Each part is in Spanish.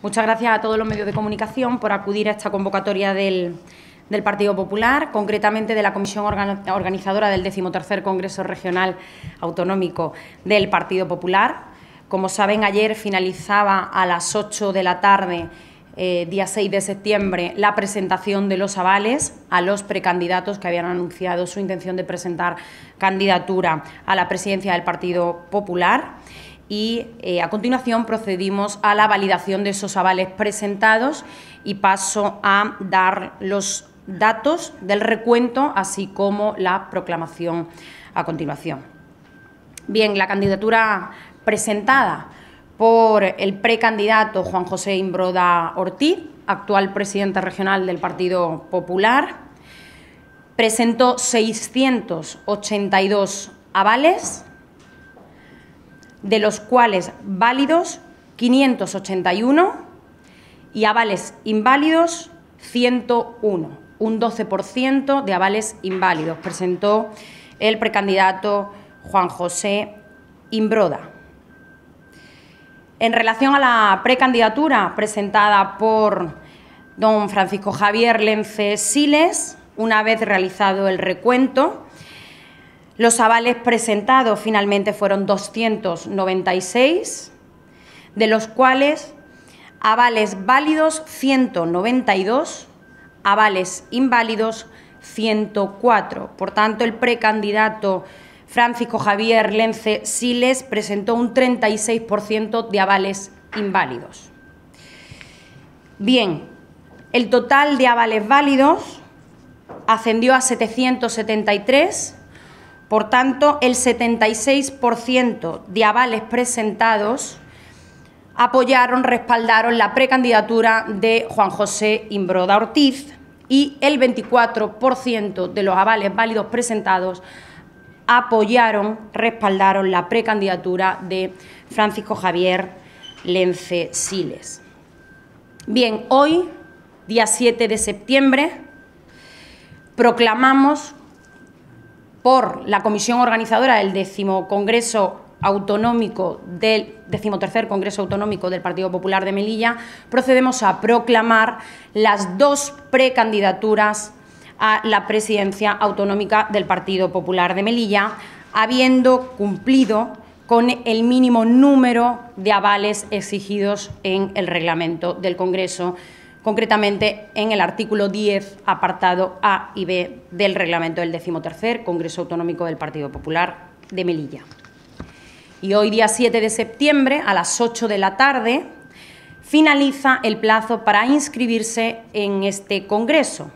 Muchas gracias a todos los medios de comunicación por acudir a esta convocatoria del Partido Popular, concretamente de la Comisión Organizadora del 13º Congreso Regional Autonómico del Partido Popular. Como saben, ayer finalizaba a las 8 de la tarde, día 6 de septiembre, la presentación de los avales a los precandidatos que habían anunciado su intención de presentar candidatura a la presidencia del Partido Popular. Y a continuación procedimos a la validación de esos avales presentados y paso a dar los datos del recuento, así como la proclamación a continuación. Bien, la candidatura presentada por el precandidato Juan José Imbroda Ortiz, actual presidente regional del Partido Popular, presentó 682 avales, de los cuales válidos 581 y avales inválidos 101, un 12% de avales inválidos presentó el precandidato Juan José Imbroda. En relación a la precandidatura presentada por don Francisco Javier Lence Siles, una vez realizado el recuento, los avales presentados finalmente fueron 296, de los cuales avales válidos 192, avales inválidos 104. Por tanto, el precandidato Francisco Javier Lence Siles presentó un 36% de avales inválidos. Bien, el total de avales válidos ascendió a 773. Por tanto, el 76% de avales presentados apoyaron, respaldaron la precandidatura de Juan José Imbroda Ortiz y el 24% de los avales válidos presentados apoyaron, respaldaron la precandidatura de Francisco Javier Lence Siles. Bien, hoy, día 7 de septiembre, proclamamos por la comisión organizadora del 13º Congreso Autonómico del 13º Congreso Autonómico del Partido Popular de Melilla, procedemos a proclamar las dos precandidaturas a la presidencia autonómica del Partido Popular de Melilla, habiendo cumplido con el mínimo número de avales exigidos en el reglamento del Congreso, concretamente en el artículo 10, apartado A y B del reglamento del 13º Congreso Autonómico del Partido Popular de Melilla. Y hoy, día 7 de septiembre, a las 8 de la tarde, finaliza el plazo para inscribirse en este congreso,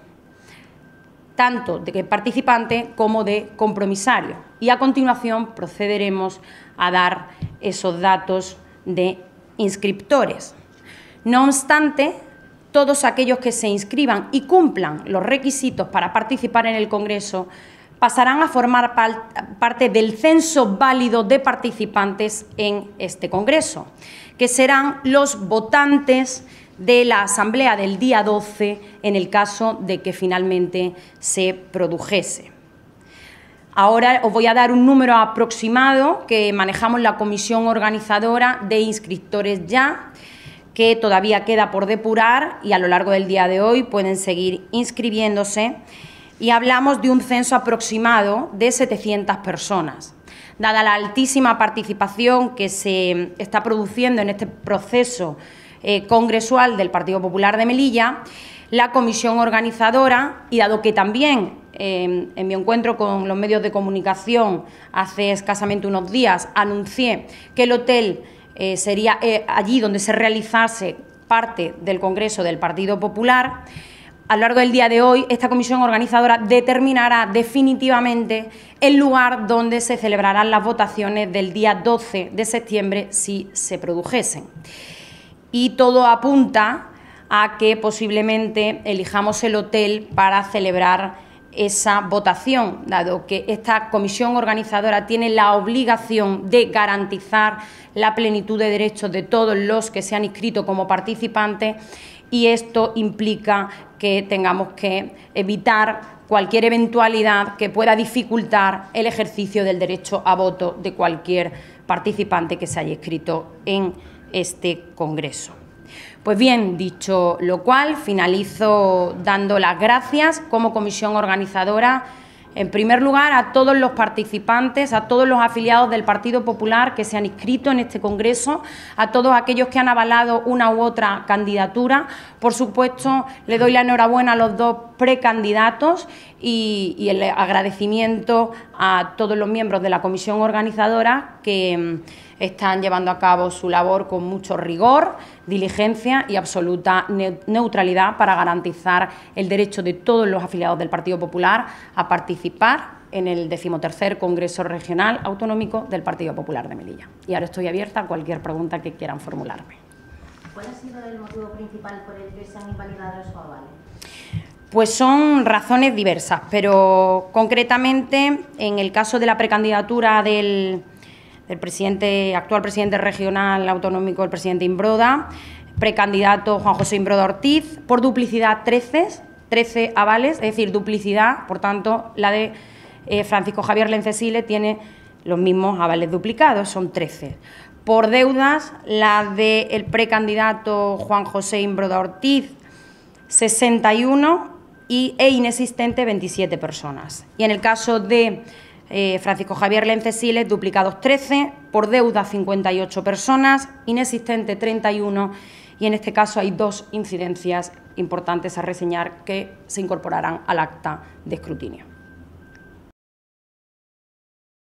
tanto de participante como de compromisario. Y a continuación procederemos a dar esos datos de inscriptores. No obstante, todos aquellos que se inscriban y cumplan los requisitos para participar en el Congreso pasarán a formar parte del censo válido de participantes en este Congreso, que serán los votantes de la Asamblea del día 12 en el caso de que finalmente se produjese. Ahora os voy a dar un número aproximado que manejamos la comisión organizadora de inscriptores ya, que todavía queda por depurar y a lo largo del día de hoy pueden seguir inscribiéndose, y hablamos de un censo aproximado de 700 personas. Dada la altísima participación que se está produciendo en este proceso congresual del Partido Popular de Melilla, la comisión organizadora, y dado que también en mi encuentro con los medios de comunicación hace escasamente unos días anuncié que el hotel sería allí donde se realizase parte del Congreso del Partido Popular, a lo largo del día de hoy esta comisión organizadora determinará definitivamente el lugar donde se celebrarán las votaciones del día 12 de septiembre si se produjesen. Y todo apunta a que posiblemente elijamos el hotel para celebrar esa votación, dado que esta comisión organizadora tiene la obligación de garantizar la plenitud de derechos de todos los que se han inscrito como participantes, y esto implica que tengamos que evitar cualquier eventualidad que pueda dificultar el ejercicio del derecho a voto de cualquier participante que se haya inscrito en este Congreso. Pues bien, dicho lo cual, finalizo dando las gracias como comisión organizadora, en primer lugar, a todos los participantes, a todos los afiliados del Partido Popular que se han inscrito en este congreso, a todos aquellos que han avalado una u otra candidatura. Por supuesto, le doy la enhorabuena a los dos precandidatos y el agradecimiento a todos los miembros de la comisión organizadora que están llevando a cabo su labor con mucho rigor, diligencia y absoluta neutralidad para garantizar el derecho de todos los afiliados del Partido Popular a participar en el 13º Congreso Regional Autonómico del Partido Popular de Melilla. Y ahora estoy abierta a cualquier pregunta que quieran formularme. ¿Cuál ha sido el motivo principal por el que se han invalidado los avales? Pues son razones diversas, pero concretamente en el caso de la precandidatura del actual presidente regional autonómico, el presidente Imbroda, precandidato Juan José Imbroda Ortiz, por duplicidad 13 avales, es decir, duplicidad, por tanto, la de Francisco Javier Lencesile tiene los mismos avales duplicados, son 13. Por deudas, la del precandidato Juan José Imbroda Ortiz, 61 e inexistente 27 personas. Y en el caso de Francisco Javier Lencesile, duplicados 13, por deuda 58 personas, inexistente 31 y en este caso hay 2 incidencias importantes a reseñar que se incorporarán al acta de escrutinio.